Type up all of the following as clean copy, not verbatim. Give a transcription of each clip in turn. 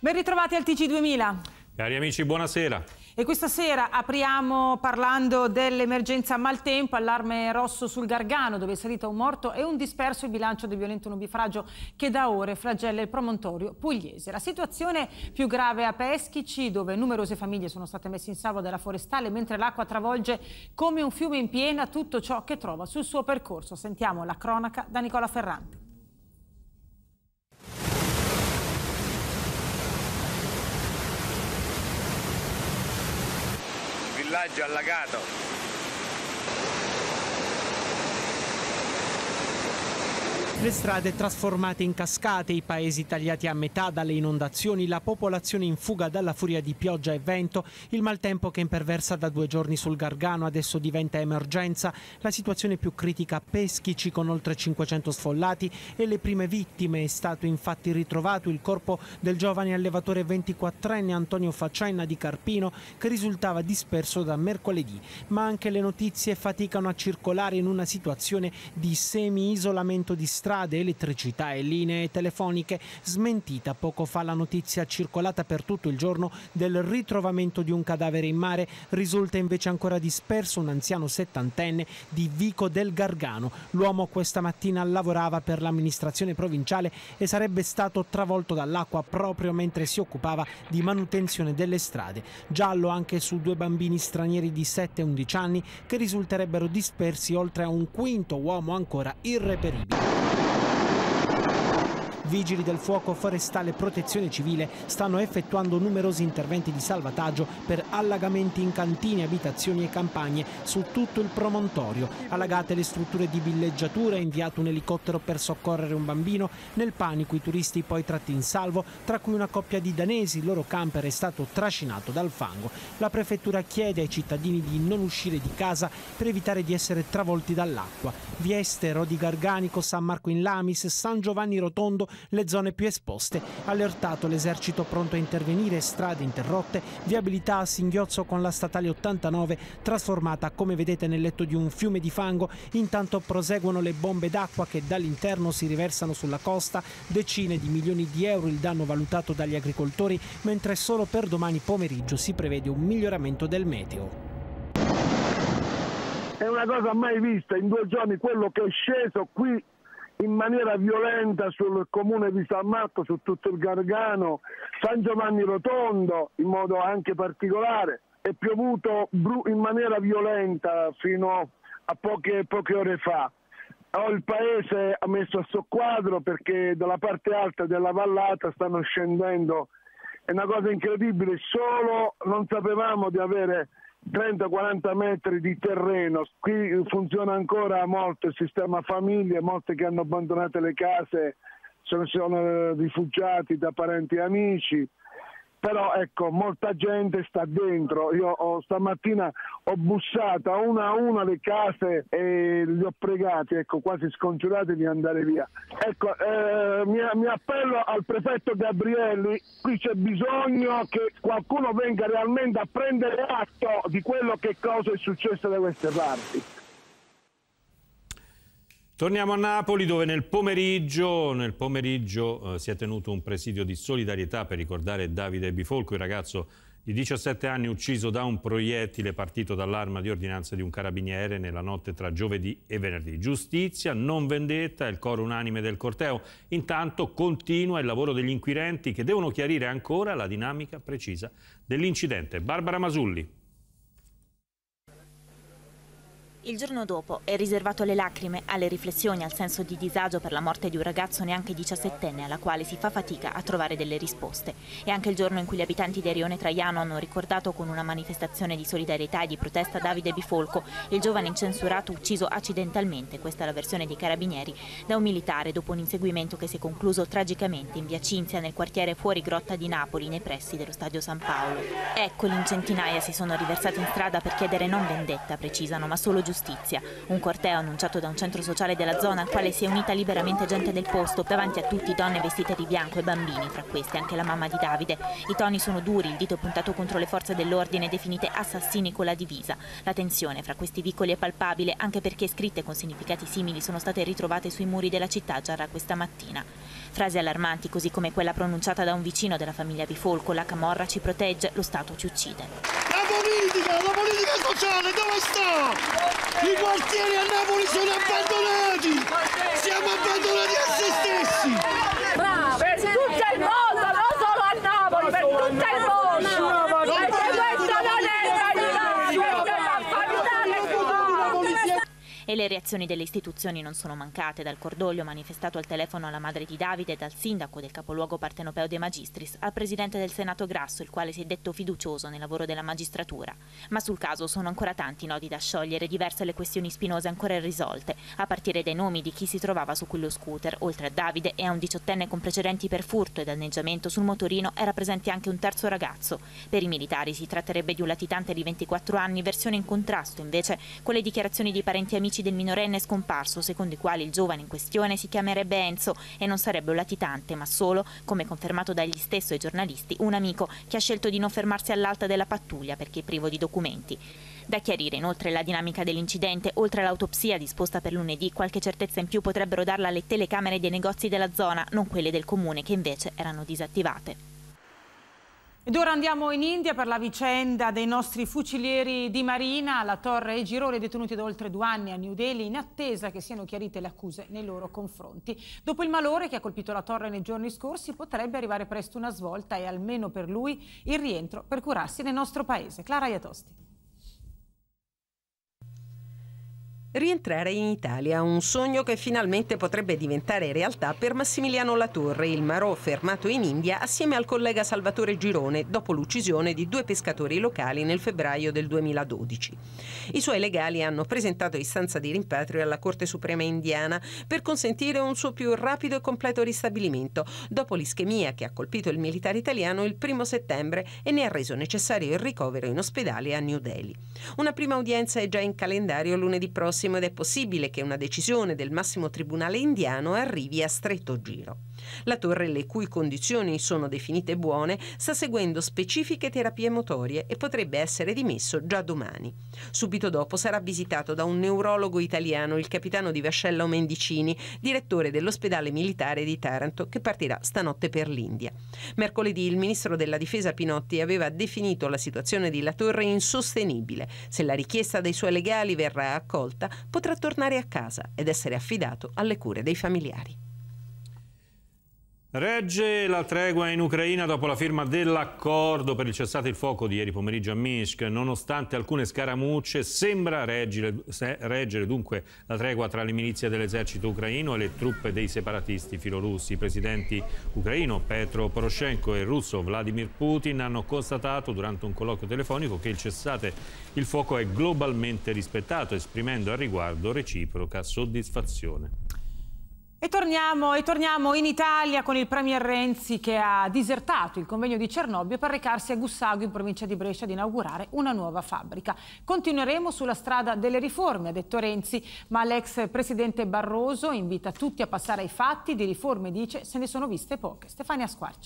Ben ritrovati al TG2000. Cari amici, buonasera. E questa sera apriamo parlando dell'emergenza maltempo, allarme rosso sul Gargano, dove è salito un morto e un disperso il bilancio del violento nubifragio che da ore flagella il promontorio pugliese. La situazione più grave a Peschici, dove numerose famiglie sono state messe in salvo dalla forestale, mentre l'acqua travolge come un fiume in piena tutto ciò che trova sul suo percorso. Sentiamo la cronaca da Nicola Ferrante. Villaggio allagato. Le strade trasformate in cascate, i paesi tagliati a metà dalle inondazioni, la popolazione in fuga dalla furia di pioggia e vento, il maltempo che imperversa da 2 giorni sul Gargano adesso diventa emergenza, la situazione più critica a Peschici con oltre 500 sfollati e le prime vittime. È stato infatti ritrovato il corpo del giovane allevatore 24enne Antonio Faccenna di Carpino che risultava disperso da mercoledì, ma anche le notizie faticano a circolare in una situazione di semi-isolamento di strade, elettricità e linee telefoniche. Smentita poco fa la notizia circolata per tutto il giorno del ritrovamento di un cadavere in mare. Risulta invece ancora disperso un anziano 70enne di Vico del Gargano. L'uomo questa mattina lavorava per l'amministrazione provinciale e sarebbe stato travolto dall'acqua proprio mentre si occupava di manutenzione delle strade. Giallo anche su 2 bambini stranieri di 7 e 11 anni che risulterebbero dispersi, oltre a un quinto uomo ancora irreperibile. Vigili del fuoco, forestale e protezione civile stanno effettuando numerosi interventi di salvataggio per allagamenti in cantine, abitazioni e campagne su tutto il promontorio. Allagate le strutture di villeggiatura, è inviato un elicottero per soccorrere un bambino. Nel panico i turisti poi tratti in salvo, tra cui una coppia di danesi. Il loro camper è stato trascinato dal fango. La prefettura chiede ai cittadini di non uscire di casa per evitare di essere travolti dall'acqua. Vieste, Rodi Garganico, San Marco in Lamis, San Giovanni Rotondo, le zone più esposte. Allertato l'esercito pronto a intervenire, strade interrotte, viabilità a singhiozzo con la statale 89 trasformata come vedete nel letto di un fiume di fango. Intanto proseguono le bombe d'acqua che dall'interno si riversano sulla costa, decine di milioni di euro il danno valutato dagli agricoltori, mentre solo per domani pomeriggio si prevede un miglioramento del meteo. È una cosa mai vista in 2 giorni quello che è sceso qui in maniera violenta sul comune di San Marco, su tutto il Gargano, San Giovanni Rotondo in modo anche particolare. È piovuto in maniera violenta fino a poche ore fa. Il paese ha messo a soqquadro perché dalla parte alta della vallata stanno scendendo. È una cosa incredibile, solo non sapevamo di avere 30-40 metri di terreno. Qui funziona ancora molto il sistema famiglie, molte che hanno abbandonato le case sono rifugiati da parenti e amici, però ecco, molta gente sta dentro. Io stamattina ho bussato a una le case e li ho pregati, ecco, quasi scongiurati di andare via. Ecco, mi appello al prefetto Gabrielli, qui c'è bisogno che qualcuno venga realmente a prendere atto di quello che cosa è successo da queste parti. Torniamo a Napoli, dove nel pomeriggio si è tenuto un presidio di solidarietà per ricordare Davide Bifolco, il ragazzo di 17 anni ucciso da un proiettile partito dall'arma di ordinanza di un carabiniere nella notte tra giovedì e venerdì. Giustizia, non vendetta, è il coro unanime del corteo. Intanto continua il lavoro degli inquirenti che devono chiarire ancora la dinamica precisa dell'incidente. Barbara Masulli. Il giorno dopo è riservato alle lacrime, alle riflessioni, al senso di disagio per la morte di un ragazzo neanche 17enne alla quale si fa fatica a trovare delle risposte. È anche il giorno in cui gli abitanti di Arione Traiano hanno ricordato con una manifestazione di solidarietà e di protesta Davide Bifolco, il giovane incensurato ucciso accidentalmente, questa è la versione dei carabinieri, da un militare dopo un inseguimento che si è concluso tragicamente in via Cinzia nel quartiere Fuori Grotta di Napoli, nei pressi dello stadio San Paolo. Eccoli in centinaia si sono riversati in strada per chiedere non vendetta, precisano, ma solo giustizia. giustizia. Un corteo annunciato da un centro sociale della zona al quale si è unita liberamente gente del posto, davanti a tutti donne vestite di bianco e bambini, fra queste anche la mamma di Davide. I toni sono duri, il dito puntato contro le forze dell'ordine definite assassini con la divisa. La tensione fra questi vicoli è palpabile, anche perché scritte con significati simili sono state ritrovate sui muri della città già da questa mattina. Frasi allarmanti, così come quella pronunciata da un vicino della famiglia Bifolco: la camorra ci protegge, lo Stato ci uccide. La politica sociale dove sta? I quartieri a Napoli sono abbandonati! Siamo abbandonati a se stessi! Bravo! Per tutto il mondo, non solo a Napoli, per tutto il mondo! Perché questa non è verità! Questa è la fantasia! E le reazioni delle istituzioni non sono mancate, dal cordoglio manifestato al telefono alla madre di Davide, dal sindaco del capoluogo partenopeo De Magistris al presidente del Senato Grasso, il quale si è detto fiducioso nel lavoro della magistratura. Ma sul caso sono ancora tanti nodi da sciogliere, diverse le questioni spinose ancora irrisolte, a partire dai nomi di chi si trovava su quello scooter. Oltre a Davide e a un 18enne con precedenti per furto e danneggiamento, sul motorino era presente anche un terzo ragazzo. Per i militari si tratterebbe di un latitante di 24 anni, versione in contrasto invece con le dichiarazioni di parenti e amici del minorenne scomparso, secondo i quali il giovane in questione si chiamerebbe Enzo e non sarebbe un latitante, ma solo, come confermato dagli stessi ai giornalisti, un amico che ha scelto di non fermarsi all'alta della pattuglia perché è privo di documenti. Da chiarire inoltre la dinamica dell'incidente. Oltre all'autopsia disposta per lunedì, qualche certezza in più potrebbero darla le telecamere dei negozi della zona, non quelle del comune, che invece erano disattivate. Ed ora andiamo in India per la vicenda dei nostri fucilieri di Marina. La Torre e Girone, detenuti da oltre 2 anni a New Delhi, in attesa che siano chiarite le accuse nei loro confronti. Dopo il malore che ha colpito la Torre nei giorni scorsi, potrebbe arrivare presto una svolta e almeno per lui il rientro per curarsi nel nostro paese. Clara Iatosti. Rientrare in Italia, un sogno che finalmente potrebbe diventare realtà per Massimiliano Latorre, il marò fermato in India assieme al collega Salvatore Girone dopo l'uccisione di 2 pescatori locali nel febbraio del 2012. I suoi legali hanno presentato istanza di rimpatrio alla Corte Suprema indiana per consentire un suo più rapido e completo ristabilimento dopo l'ischemia che ha colpito il militare italiano il 1° settembre e ne ha reso necessario il ricovero in ospedale a New Delhi. Una prima udienza è già in calendario lunedì prossimo ed è possibile che una decisione del massimo tribunale indiano arrivi a stretto giro. Latorre, le cui condizioni sono definite buone, sta seguendo specifiche terapie motorie e potrebbe essere dimesso già domani. Subito dopo sarà visitato da un neurologo italiano, il capitano di vascello Mendicini, direttore dell'ospedale militare di Taranto, che partirà stanotte per l'India. Mercoledì il ministro della difesa Pinotti aveva definito la situazione di Latorre insostenibile. Se la richiesta dei suoi legali verrà accolta, potrà tornare a casa ed essere affidato alle cure dei familiari. Regge la tregua in Ucraina dopo la firma dell'accordo per il cessate il fuoco di ieri pomeriggio a Minsk. Nonostante alcune scaramucce, sembra reggere dunque la tregua tra le milizie dell'esercito ucraino e le truppe dei separatisti filorussi. I presidenti ucraino Petro Poroshenko e russo Vladimir Putin hanno constatato durante un colloquio telefonico che il cessate il fuoco è globalmente rispettato, esprimendo al riguardo reciproca soddisfazione. E torniamo in Italia con il premier Renzi che ha disertato il convegno di Cernobbio per recarsi a Gussago in provincia di Brescia ad inaugurare una nuova fabbrica. Continueremo sulla strada delle riforme, ha detto Renzi, ma l'ex presidente Barroso invita tutti a passare ai fatti. Di riforme, dice, se ne sono viste poche. Stefania Squarcia.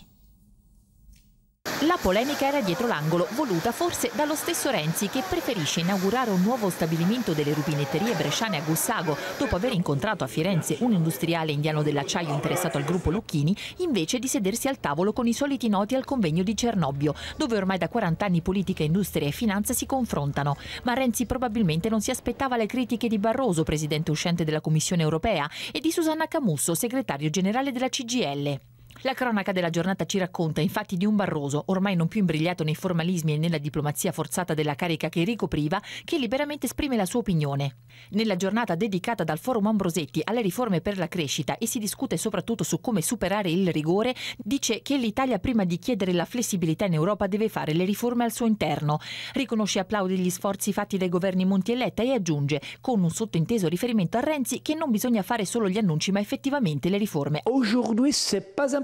La polemica era dietro l'angolo, voluta forse dallo stesso Renzi, che preferisce inaugurare un nuovo stabilimento delle rubinetterie bresciane a Gussago, dopo aver incontrato a Firenze un industriale indiano dell'acciaio interessato al gruppo Lucchini, invece di sedersi al tavolo con i soliti noti al convegno di Cernobbio, dove ormai da 40 anni politica, industria e finanza si confrontano. Ma Renzi probabilmente non si aspettava le critiche di Barroso, presidente uscente della Commissione europea, e di Susanna Camusso, segretario generale della CGIL. La cronaca della giornata ci racconta infatti di un Barroso, ormai non più imbrigliato nei formalismi e nella diplomazia forzata della carica che ricopriva, che liberamente esprime la sua opinione. Nella giornata dedicata dal Forum Ambrosetti alle riforme per la crescita e si discute soprattutto su come superare il rigore, dice che l'Italia prima di chiedere la flessibilità in Europa deve fare le riforme al suo interno. Riconosce e applaude gli sforzi fatti dai governi Monti e Letta e aggiunge, con un sottinteso riferimento a Renzi, che non bisogna fare solo gli annunci ma effettivamente le riforme. Aujourd'hui, c'est pas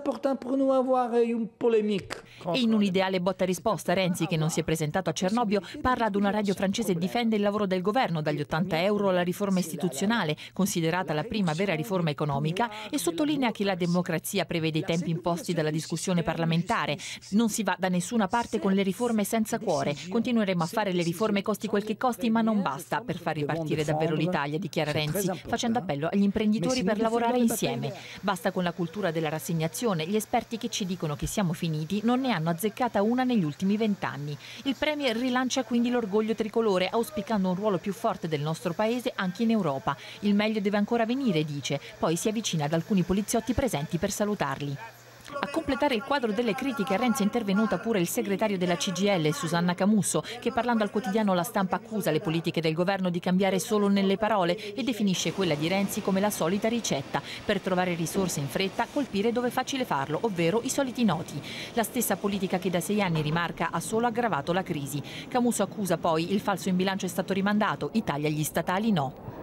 important pour nous avoir une polémique. E in un'ideale botta risposta, Renzi, che non si è presentato a Cernobbio, parla ad una radio francese e difende il lavoro del governo, dagli 80 euro alla riforma istituzionale, considerata la prima vera riforma economica, e sottolinea che la democrazia prevede i tempi imposti dalla discussione parlamentare. Non si va da nessuna parte con le riforme senza cuore. Continueremo a fare le riforme costi quel che costi, ma non basta per far ripartire davvero l'Italia, dichiara Renzi, facendo appello agli imprenditori per lavorare insieme. Basta con la cultura della rassegnazione. Gli esperti che ci dicono che siamo finiti non ne hanno azzeccata una negli ultimi 20 anni. Il Premier rilancia quindi l'orgoglio tricolore, auspicando un ruolo più forte del nostro paese anche in Europa. Il meglio deve ancora venire, dice, poi si avvicina ad alcuni poliziotti presenti per salutarli. A completare il quadro delle critiche a Renzi è intervenuta pure il segretario della CGIL, Susanna Camusso, che parlando al quotidiano La Stampa accusa le politiche del governo di cambiare solo nelle parole e definisce quella di Renzi come la solita ricetta per trovare risorse in fretta, colpire dove è facile farlo, ovvero i soliti noti. La stessa politica che da 6 anni, rimarca, ha solo aggravato la crisi. Camusso accusa poi il falso in bilancio è stato rimandato, i tagli agli statali no.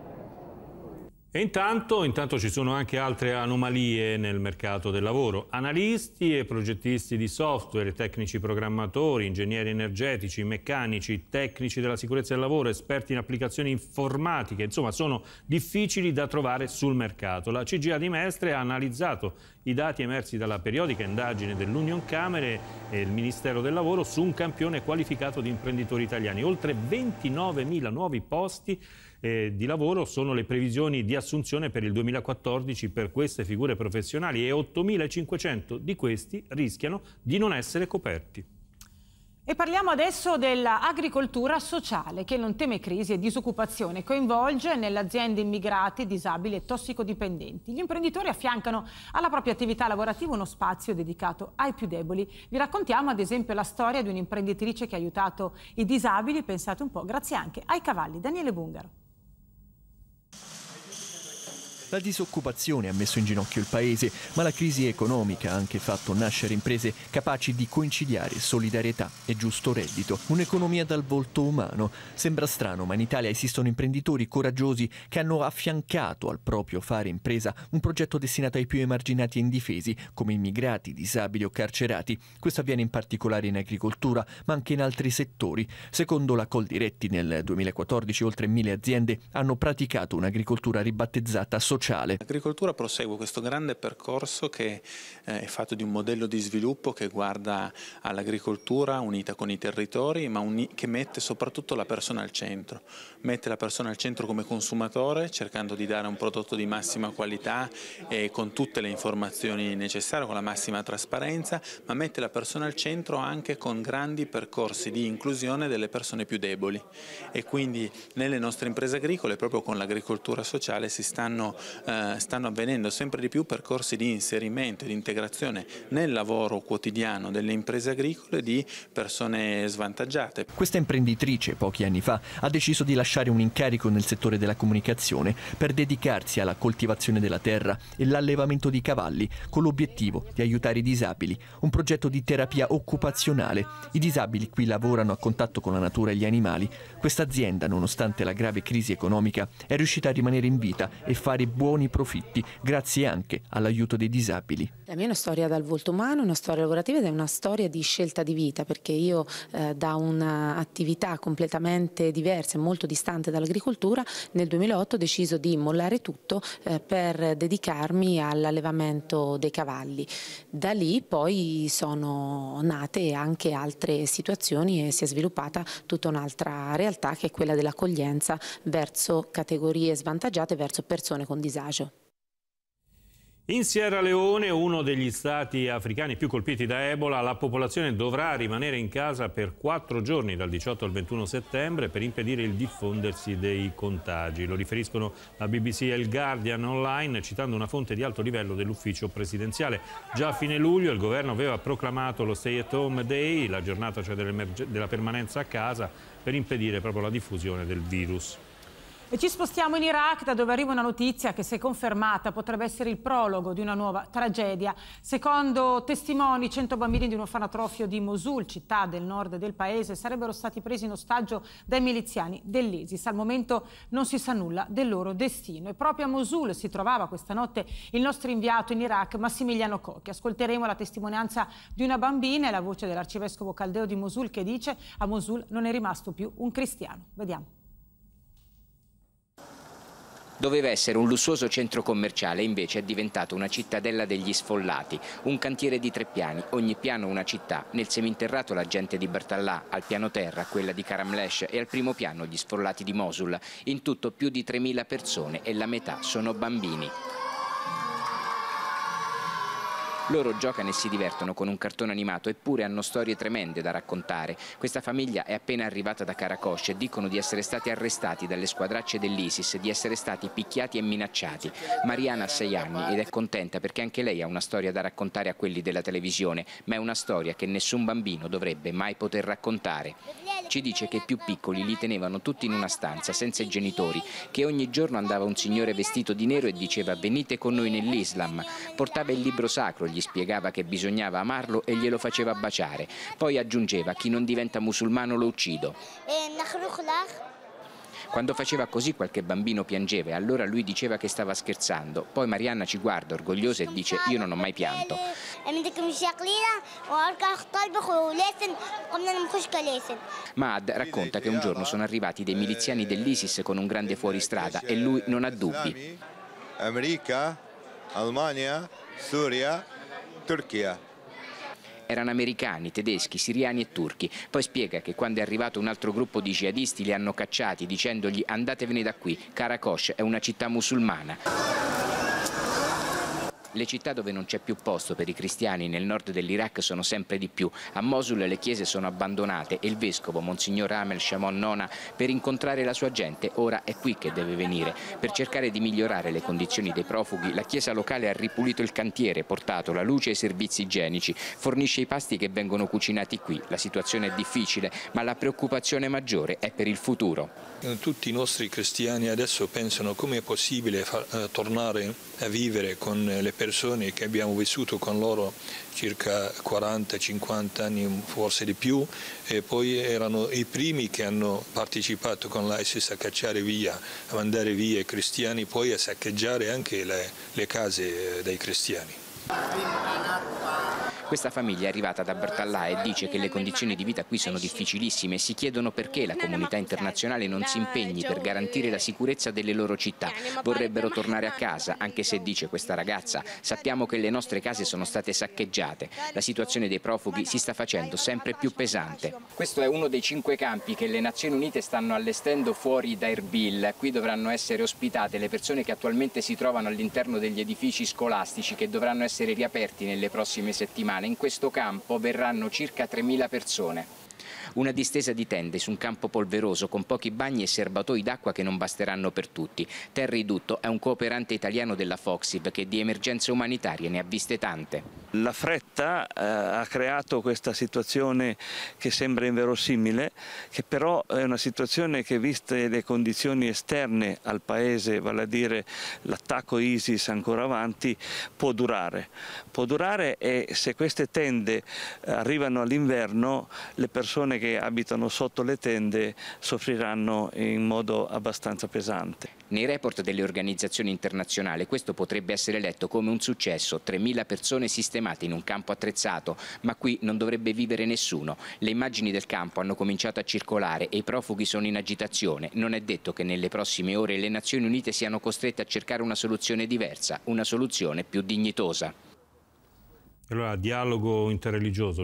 E intanto ci sono anche altre anomalie nel mercato del lavoro. Analisti e progettisti di software, tecnici programmatori, ingegneri energetici, meccanici, tecnici della sicurezza del lavoro, esperti in applicazioni informatiche, insomma sono difficili da trovare sul mercato. La CGIA di Mestre ha analizzato i dati emersi dalla periodica indagine dell'Union Camere e il Ministero del Lavoro su un campione qualificato di imprenditori italiani. Oltre 29.000 nuovi posti di lavoro sono le previsioni di assunzione per il 2014 per queste figure professionali e 8.500 di questi rischiano di non essere coperti. E parliamo adesso dell'agricoltura sociale, che non teme crisi e disoccupazione, coinvolge nelle aziende immigrati, disabili e tossicodipendenti. Gli imprenditori affiancano alla propria attività lavorativa uno spazio dedicato ai più deboli. Vi raccontiamo ad esempio la storia di un'imprenditrice che ha aiutato i disabili, pensate un po', grazie anche ai cavalli. Daniele Bungaro. La disoccupazione ha messo in ginocchio il paese, ma la crisi economica ha anche fatto nascere imprese capaci di conciliare solidarietà e giusto reddito. Un'economia dal volto umano. Sembra strano, ma in Italia esistono imprenditori coraggiosi che hanno affiancato al proprio fare impresa un progetto destinato ai più emarginati e indifesi, come immigrati, disabili o carcerati. Questo avviene in particolare in agricoltura, ma anche in altri settori. Secondo la Coldiretti, nel 2014 oltre 1.000 aziende hanno praticato un'agricoltura ribattezzata sociale. L'agricoltura prosegue questo grande percorso che è fatto di un modello di sviluppo che guarda all'agricoltura unita con i territori, ma che mette soprattutto la persona al centro. Mette la persona al centro come consumatore, cercando di dare un prodotto di massima qualità e con tutte le informazioni necessarie, con la massima trasparenza, ma mette la persona al centro anche con grandi percorsi di inclusione delle persone più deboli. E quindi nelle nostre imprese agricole, proprio con l'agricoltura sociale, stanno avvenendo sempre di più percorsi di inserimento e di integrazione nel lavoro quotidiano delle imprese agricole di persone svantaggiate. Questa imprenditrice pochi anni fa ha deciso di lasciare un incarico nel settore della comunicazione per dedicarsi alla coltivazione della terra e l'allevamento di cavalli con l'obiettivo di aiutare i disabili, un progetto di terapia occupazionale. I disabili qui lavorano a contatto con la natura e gli animali. Questa azienda, nonostante la grave crisi economica, è riuscita a rimanere in vita e fare buoni profitti grazie anche all'aiuto dei disabili. La mia è una storia dal volto umano, una storia lavorativa ed è una storia di scelta di vita, perché io da un'attività completamente diversa e molto distante dall'agricoltura nel 2008 ho deciso di mollare tutto per dedicarmi all'allevamento dei cavalli. Da lì poi sono nate anche altre situazioni e si è sviluppata tutta un'altra realtà che è quella dell'accoglienza verso categorie svantaggiate, verso persone con disagio. In Sierra Leone, uno degli stati africani più colpiti da Ebola, la popolazione dovrà rimanere in casa per 4 giorni dal 18 al 21 settembre per impedire il diffondersi dei contagi. Lo riferiscono la BBC e il Guardian online, citando una fonte di alto livello dell'ufficio presidenziale. Già a fine luglio il governo aveva proclamato lo Stay at Home Day, la giornata cioè della permanenza a casa, per impedire proprio la diffusione del virus. E ci spostiamo in Iraq, da dove arriva una notizia che, se confermata, potrebbe essere il prologo di una nuova tragedia. Secondo testimoni, 100 bambini di un orfanotrofio di Mosul, città del nord del paese, sarebbero stati presi in ostaggio dai miliziani dell'ISIS. Al momento non si sa nulla del loro destino. E proprio a Mosul si trovava questa notte il nostro inviato in Iraq, Massimiliano Cocchi. Ascolteremo la testimonianza di una bambina e la voce dell'arcivescovo caldeo di Mosul, che dice: a Mosul non è rimasto più un cristiano. Vediamo. Doveva essere un lussuoso centro commerciale, invece è diventato una cittadella degli sfollati, un cantiere di 3 piani, ogni piano una città. Nel seminterrato la gente di Bartallà, al piano terra quella di Karamlesh e al primo piano gli sfollati di Mosul. In tutto più di 3.000 persone e la metà sono bambini. Loro giocano e si divertono con un cartone animato, eppure hanno storie tremende da raccontare. Questa famiglia è appena arrivata da Karakosh e dicono di essere stati arrestati dalle squadracce dell'ISIS, di essere stati picchiati e minacciati. Mariana ha 6 anni ed è contenta perché anche lei ha una storia da raccontare a quelli della televisione, ma è una storia che nessun bambino dovrebbe mai poter raccontare. Ci dice che i più piccoli li tenevano tutti in una stanza senza i genitori, che ogni giorno andava un signore vestito di nero e diceva: venite con noi nell'Islam. Portava il libro sacro, gli spiegava che bisognava amarlo e glielo faceva baciare. Poi aggiungeva: chi non diventa musulmano lo uccido. Quando faceva così qualche bambino piangeva e allora lui diceva che stava scherzando. Poi Marianna ci guarda orgogliosa e dice: io non ho mai pianto. Maad racconta che un giorno sono arrivati dei miliziani dell'ISIS con un grande fuoristrada e lui non ha dubbi. America, Almania, Siria, Turchia. Erano americani, tedeschi, siriani e turchi. Poi spiega che quando è arrivato un altro gruppo di jihadisti li hanno cacciati dicendogli: andatevene da qui, Karakosh è una città musulmana. Le città dove non c'è più posto per i cristiani nel nord dell'Iraq sono sempre di più. A Mosul le chiese sono abbandonate e il vescovo, Monsignor Amel Shamon Nona, per incontrare la sua gente, ora è qui che deve venire. Per cercare di migliorare le condizioni dei profughi, la chiesa locale ha ripulito il cantiere, portato la luce e i servizi igienici, fornisce i pasti che vengono cucinati qui. La situazione è difficile, ma la preoccupazione maggiore è per il futuro. Tutti i nostri cristiani adesso pensano: come è possibile tornare a vivere con le persone che abbiamo vissuto con loro circa 40-50 anni, forse di più, e poi erano i primi che hanno partecipato con l'ISIS a cacciare via, a mandare via i cristiani, poi a saccheggiare anche le case dei cristiani. Questa famiglia è arrivata da Bartallà e dice che le condizioni di vita qui sono difficilissime e si chiedono perché la comunità internazionale non si impegni per garantire la sicurezza delle loro città. Vorrebbero tornare a casa, anche se, dice questa ragazza, sappiamo che le nostre case sono state saccheggiate. La situazione dei profughi si sta facendo sempre più pesante. Questo è uno dei 5 campi che le Nazioni Unite stanno allestendo fuori da Erbil. Qui dovranno essere ospitate le persone che attualmente si trovano all'interno degli edifici scolastici, che dovranno essere riaperti nelle prossime settimane. In questo campo verranno circa 3.000 persone. Una distesa di tende su un campo polveroso con pochi bagni e serbatoi d'acqua che non basteranno per tutti. Terry Dutto è un cooperante italiano della Foxiv che di emergenze umanitarie ne ha viste tante. La fretta ha creato questa situazione che sembra inverosimile, che però è una situazione che, viste le condizioni esterne al paese, vale a dire l'attacco ISIS ancora avanti, può durare. Può durare, e se queste tende arrivano all'inverno, le persone che abitano sotto le tende soffriranno in modo abbastanza pesante. Nei report delle organizzazioni internazionali questo potrebbe essere letto come un successo: 3.000 persone sistemate in un campo attrezzato, ma qui non dovrebbe vivere nessuno. Le immagini del campo hanno cominciato a circolare e i profughi sono in agitazione. Non è detto che nelle prossime ore le Nazioni Unite siano costrette a cercare una soluzione diversa, una soluzione più dignitosa. Allora, dialogo interreligioso,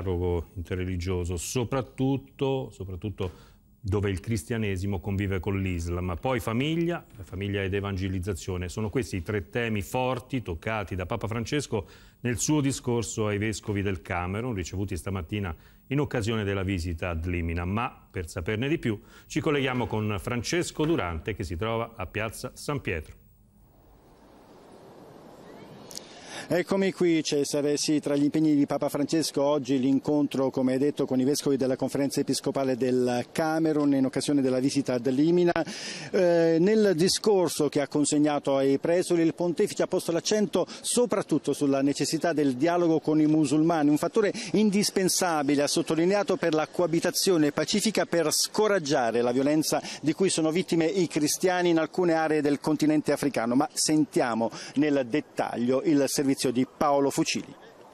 soprattutto dove il cristianesimo convive con l'Islam. Poi famiglia ed evangelizzazione. Sono questi i 3 temi forti toccati da Papa Francesco nel suo discorso ai vescovi del Camerun, ricevuti stamattina in occasione della visita ad Limina. Ma per saperne di più ci colleghiamo con Francesco Durante, che si trova a Piazza San Pietro. Eccomi qui, Cesare. Sì, tra gli impegni di Papa Francesco oggi l'incontro, come hai detto, con i vescovi della Conferenza Episcopale del Camerun in occasione della visita ad Limina. Nel discorso che ha consegnato ai presoli, il pontefice ha posto l'accento soprattutto sulla necessità del dialogo con i musulmani, un fattore indispensabile, ha sottolineato, per la coabitazione pacifica, per scoraggiare la violenza di cui sono vittime i cristiani in alcune aree del continente africano. Ma sentiamo nel dettaglio il servizio di Paolo Fucili.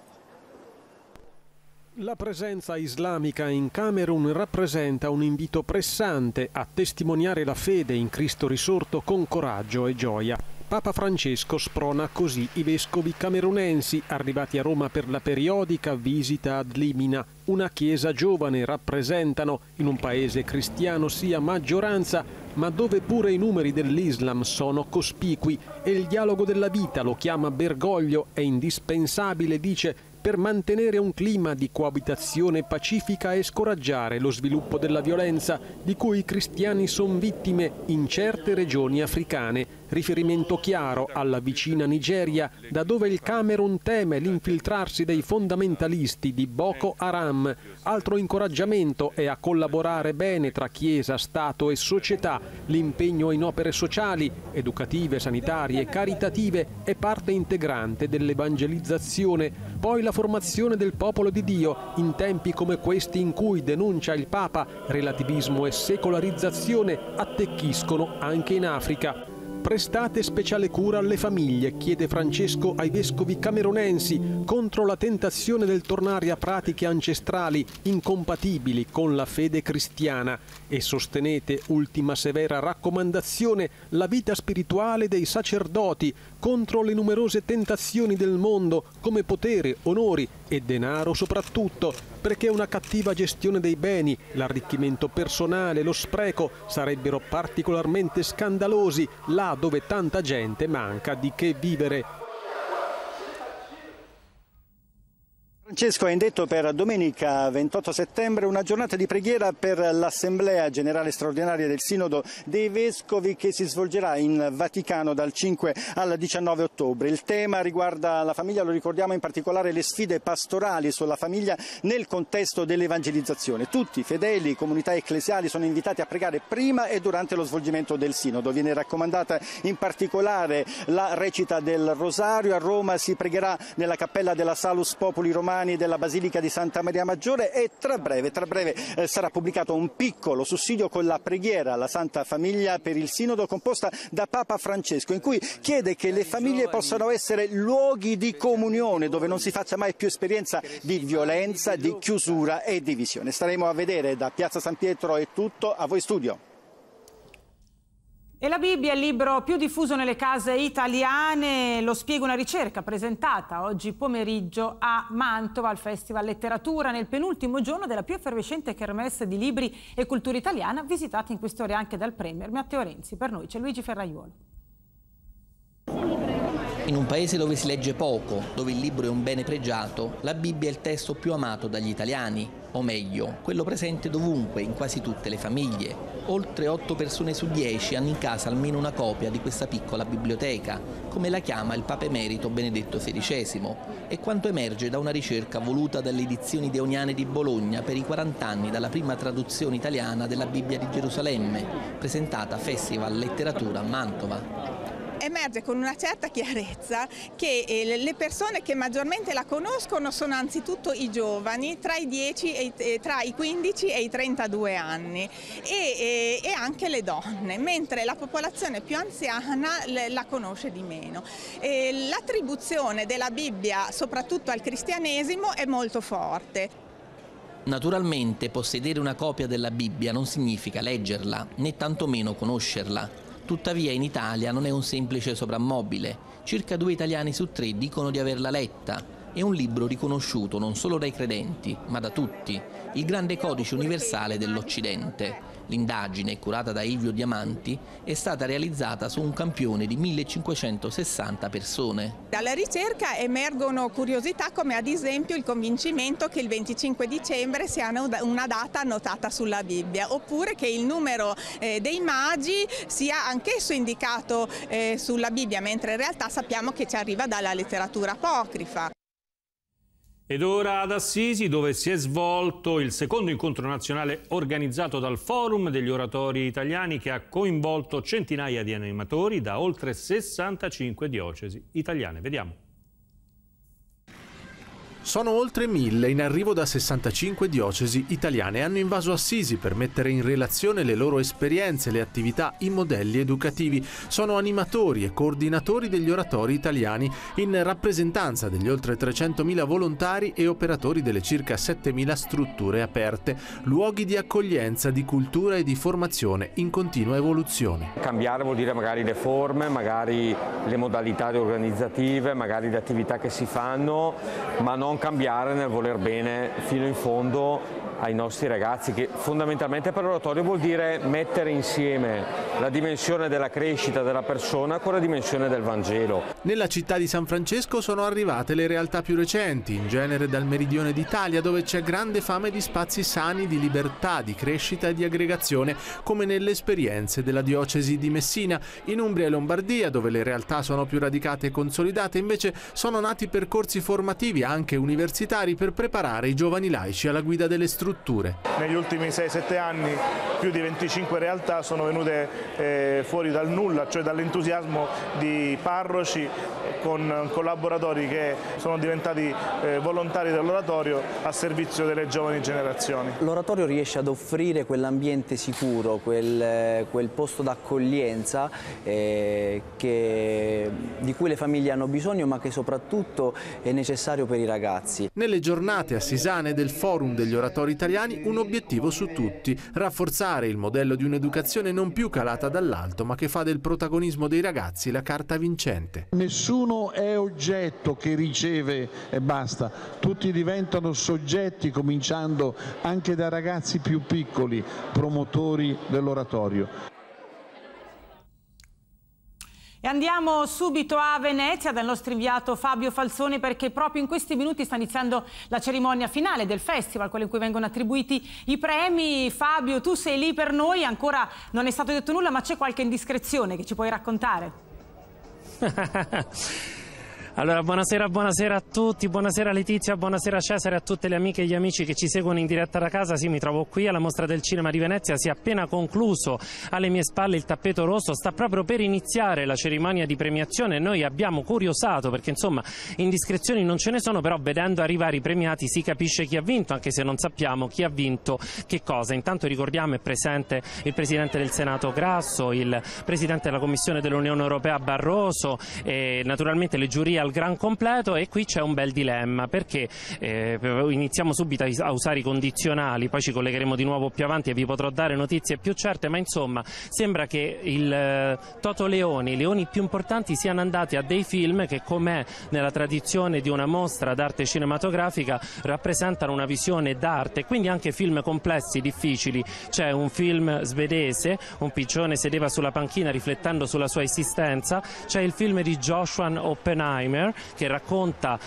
La presenza islamica in Camerun rappresenta un invito pressante a testimoniare la fede in Cristo risorto con coraggio e gioia. Papa Francesco sprona così i vescovi camerunensi arrivati a Roma per la periodica visita ad Limina, una chiesa giovane rappresentano in un paese cristiano sia maggioranza, ma dove pure i numeri dell'Islam sono cospicui e il dialogo della vita, lo chiama Bergoglio, è indispensabile, dice, per mantenere un clima di coabitazione pacifica e scoraggiare lo sviluppo della violenza di cui i cristiani sono vittime in certe regioni africane. Riferimento chiaro alla vicina Nigeria, da dove il Camerun teme l'infiltrarsi dei fondamentalisti di Boko Haram. Altro incoraggiamento è a collaborare bene tra Chiesa, Stato e società. L'impegno in opere sociali, educative, sanitarie e caritative è parte integrante dell'evangelizzazione. Poi la formazione del popolo di Dio in tempi come questi in cui, denuncia il Papa, relativismo e secolarizzazione attecchiscono anche in Africa. Prestate speciale cura alle famiglie, chiede Francesco ai vescovi camerunensi, contro la tentazione del tornare a pratiche ancestrali incompatibili con la fede cristiana, e sostenete, ultima severa raccomandazione, la vita spirituale dei sacerdoti contro le numerose tentazioni del mondo come potere, onori e denaro soprattutto, perché una cattiva gestione dei beni, l'arricchimento personale, lo spreco sarebbero particolarmente scandalosi là dove tanta gente manca di che vivere. Francesco ha indetto per domenica 28 settembre una giornata di preghiera per l'Assemblea Generale Straordinaria del Sinodo dei Vescovi che si svolgerà in Vaticano dal 5 al 19 ottobre. Il tema riguarda la famiglia, lo ricordiamo, in particolare le sfide pastorali sulla famiglia nel contesto dell'evangelizzazione. Tutti, fedeli, comunità ecclesiali, sono invitati a pregare prima e durante lo svolgimento del Sinodo. Viene raccomandata in particolare la recita del Rosario. A Roma si pregherà nella cappella della Salus Populi Romani della Basilica di Santa Maria Maggiore e tra breve sarà pubblicato un piccolo sussidio con la preghiera alla Santa Famiglia per il Sinodo, composta da Papa Francesco, in cui chiede che le famiglie possano essere luoghi di comunione dove non si faccia mai più esperienza di violenza, di chiusura e divisione. Staremo a vedere. Da Piazza San Pietro è tutto, a voi studio. E la Bibbia è il libro più diffuso nelle case italiane, lo spiega una ricerca presentata oggi pomeriggio a Mantova al Festival Letteratura, nel penultimo giorno della più effervescente kermesse di libri e cultura italiana, visitata in queste ore anche dal Premier Matteo Renzi. Per noi c'è Luigi Ferraiuolo. In un paese dove si legge poco, dove il libro è un bene pregiato, la Bibbia è il testo più amato dagli italiani, o meglio, quello presente dovunque, in quasi tutte le famiglie. Oltre 8 persone su 10 hanno in casa almeno una copia di questa piccola biblioteca, come la chiama il Papa Emerito Benedetto XVI, e quanto emerge da una ricerca voluta dalle edizioni deoniane di Bologna per i 40 anni dalla prima traduzione italiana della Bibbia di Gerusalemme, presentata a Festival Letteratura a Mantova. Emerge con una certa chiarezza che le persone che maggiormente la conoscono sono anzitutto i giovani tra i 15 e i 32 anni e anche le donne, mentre la popolazione più anziana la conosce di meno. L'attribuzione della Bibbia soprattutto al cristianesimo è molto forte. Naturalmente possedere una copia della Bibbia non significa leggerla, né tantomeno conoscerla. Tuttavia in Italia non è un semplice soprammobile. Circa 2 italiani su 3 dicono di averla letta. È un libro riconosciuto non solo dai credenti, ma da tutti, il grande codice universale dell'Occidente. L'indagine, curata da Ilvio Diamanti, è stata realizzata su un campione di 1560 persone. Dalla ricerca emergono curiosità come ad esempio il convincimento che il 25 dicembre sia una data annotata sulla Bibbia, oppure che il numero dei magi sia anch'esso indicato sulla Bibbia, mentre in realtà sappiamo che ci arriva dalla letteratura apocrifa. Ed ora ad Assisi, dove si è svolto il secondo incontro nazionale organizzato dal Forum degli oratori italiani, che ha coinvolto centinaia di animatori da oltre 65 diocesi italiane. Vediamo. Sono oltre 1000 in arrivo da 65 diocesi italiane. Hanno invaso Assisi per mettere in relazione le loro esperienze, le attività, i modelli educativi. Sono animatori e coordinatori degli oratori italiani in rappresentanza degli oltre 300.000 volontari e operatori delle circa 7.000 strutture aperte, luoghi di accoglienza, di cultura e di formazione in continua evoluzione. Cambiare vuol dire magari le forme, magari le modalità organizzative, magari le attività che si fanno, ma non cambiare nel voler bene fino in fondo ai nostri ragazzi, che fondamentalmente per l'oratorio vuol dire mettere insieme la dimensione della crescita della persona con la dimensione del Vangelo. Nella città di San Francesco sono arrivate le realtà più recenti, in genere dal meridione d'Italia, dove c'è grande fame di spazi sani, di libertà, di crescita e di aggregazione, come nelle esperienze della diocesi di Messina. In Umbria e Lombardia, dove le realtà sono più radicate e consolidate, invece sono nati percorsi formativi anche universitari per preparare i giovani laici alla guida delle strutture. Negli ultimi 6-7 anni più di 25 realtà sono venute fuori dal nulla, cioè dall'entusiasmo di parroci con collaboratori che sono diventati volontari dell'oratorio a servizio delle giovani generazioni. L'oratorio riesce ad offrire quell'ambiente sicuro, quel posto d'accoglienza di cui le famiglie hanno bisogno, ma che soprattutto è necessario per i ragazzi. Nelle giornate assisane del Forum degli oratori italiani un obiettivo su tutti: rafforzare il modello di un'educazione non più calata dall'alto, ma che fa del protagonismo dei ragazzi la carta vincente. Nessuno è oggetto che riceve e basta, tutti diventano soggetti, cominciando anche da ragazzi più piccoli, promotori dell'oratorio. E andiamo subito a Venezia dal nostro inviato Fabio Falzoni, perché proprio in questi minuti sta iniziando la cerimonia finale del festival, quella in cui vengono attribuiti i premi. Fabio, tu sei lì per noi, ancora non è stato detto nulla, ma c'è qualche indiscrezione che ci puoi raccontare? Allora, buonasera a tutti, buonasera Letizia, buonasera Cesare, a tutte le amiche e gli amici che ci seguono in diretta da casa. Sì, mi trovo qui alla Mostra del Cinema di Venezia, si è appena concluso, alle mie spalle il tappeto rosso, sta proprio per iniziare la cerimonia di premiazione. Noi abbiamo curiosato, perché insomma indiscrezioni non ce ne sono, però vedendo arrivare i premiati si capisce chi ha vinto, anche se non sappiamo chi ha vinto che cosa. Intanto ricordiamo è presente il Presidente del Senato Grasso, il Presidente della Commissione dell'Unione Europea Barroso e naturalmente le giurie al gran completo. E qui c'è un bel dilemma, perché iniziamo subito a usare i condizionali, poi ci collegheremo di nuovo più avanti e vi potrò dare notizie più certe, ma insomma sembra che il Totò i leoni più importanti siano andati a dei film che, com'è nella tradizione di una mostra d'arte cinematografica, rappresentano una visione d'arte, quindi anche film complessi, difficili. C'è un film svedese, un piccione sedeva sulla panchina riflettendo sulla sua esistenza, c'è il film di Joshua Oppenheimer che racconta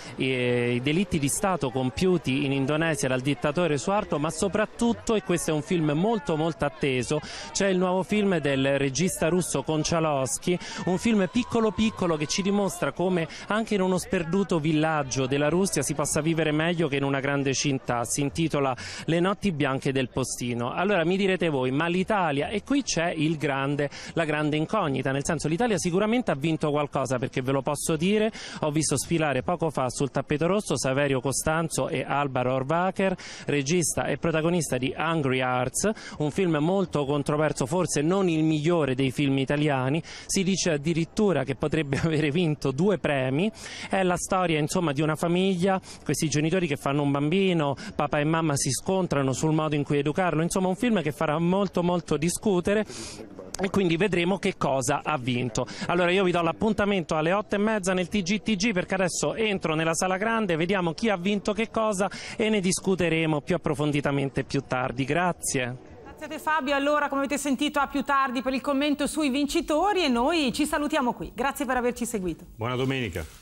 i delitti di Stato compiuti in Indonesia dal dittatore Suharto, ma soprattutto, e questo è un film molto atteso, c'è il nuovo film del regista russo Konchalovsky, un film piccolo che ci dimostra come anche in uno sperduto villaggio della Russia si possa vivere meglio che in una grande città. Si intitola Le notti bianche del postino. Allora mi direte voi, ma l'Italia? E qui c'è la grande incognita, nel senso, l'Italia sicuramente ha vinto qualcosa, perché ve lo posso dire, ho visto sfilare poco fa sul tappeto rosso Saverio Costanzo e Alba Rohrwacher, regista e protagonista di Hungry Hearts, un film molto controverso, forse non il migliore dei film italiani. Si dice addirittura che potrebbe avere vinto 2 premi. È la storia insomma di una famiglia, questi genitori che fanno un bambino, papà e mamma si scontrano sul modo in cui educarlo, insomma un film che farà molto discutere, e quindi vedremo che cosa ha vinto. Allora io vi do l'appuntamento alle 8:30 nel TG, perché adesso entro nella sala grande, vediamo chi ha vinto che cosa e ne discuteremo più approfonditamente più tardi. Grazie. Siete Fabio, allora come avete sentito a più tardi per il commento sui vincitori e noi ci salutiamo qui. Grazie per averci seguito. Buona domenica.